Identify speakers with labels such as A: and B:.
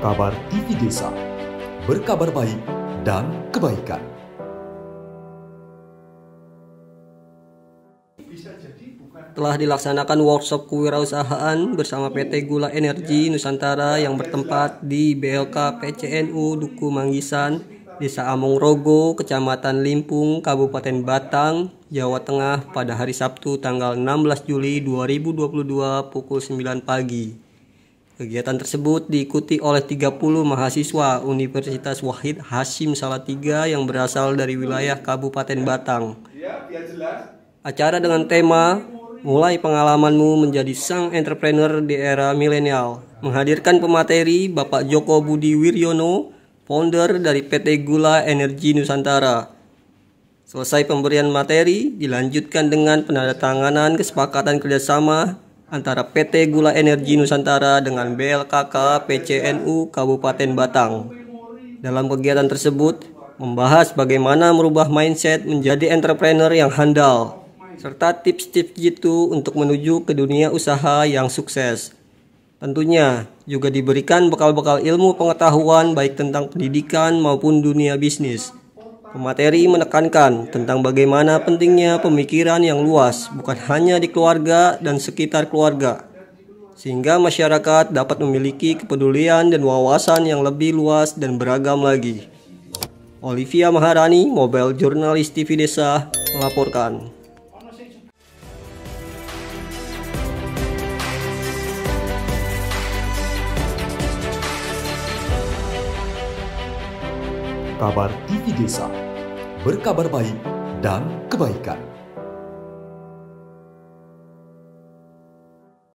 A: Kabar TV Desa, berkabar baik dan kebaikan.
B: Telah dilaksanakan workshop kewirausahaan bersama PT Gula Energi Nusantara yang bertempat di BLK PCNU Duku Manggisan, Desa Amongrogo, Kecamatan Limpung, Kabupaten Batang, Jawa Tengah pada hari Sabtu tanggal 16 Juli 2022 pukul 9 pagi. Kegiatan tersebut diikuti oleh 30 mahasiswa Universitas Wahid Hasyim Salatiga yang berasal dari wilayah Kabupaten Batang. Acara dengan tema Mulai Pengalamanmu Menjadi Sang Entrepreneur di Era Milenial menghadirkan pemateri Bapak Joko Budi Wiryono, founder dari PT Gula Energi Nusantara. Selesai pemberian materi, dilanjutkan dengan penandatanganan kesepakatan kerjasama antara PT Gula Energi Nusantara dengan BLKK PCNU Kabupaten Batang. Dalam kegiatan tersebut, membahas bagaimana merubah mindset menjadi entrepreneur yang handal, serta tips-tips jitu untuk menuju ke dunia usaha yang sukses. Tentunya juga diberikan bekal-bekal ilmu pengetahuan baik tentang pendidikan maupun dunia bisnis. Pemateri menekankan tentang bagaimana pentingnya pemikiran yang luas bukan hanya di keluarga dan sekitar keluarga, sehingga masyarakat dapat memiliki kepedulian dan wawasan yang lebih luas dan beragam lagi. Olivia Maharani, Mobile Jurnalis TV Desa, melaporkan.
A: Kabar TV Desa, berkabar baik dan kebaikan.